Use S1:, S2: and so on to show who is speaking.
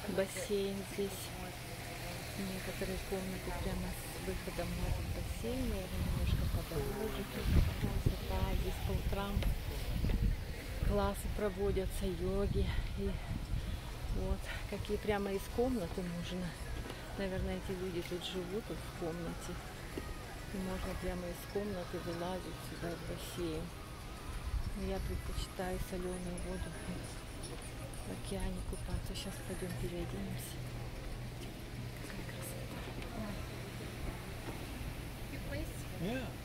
S1: бассейн здесь. Некоторые комнаты прямо с выходом на этот бассейн. Наверное, немножко подороже. Красота. Здесь по утрам классы проводятся, йоги. И вот, какие прямо из комнаты можно. Наверное, эти люди тут живут вот в комнате. И можно прямо из комнаты вылазить сюда в бассейн. Но я предпочитаю соленую воду в океане купаться. Сейчас пойдем переоденемся. Какая красота.
S2: Yeah.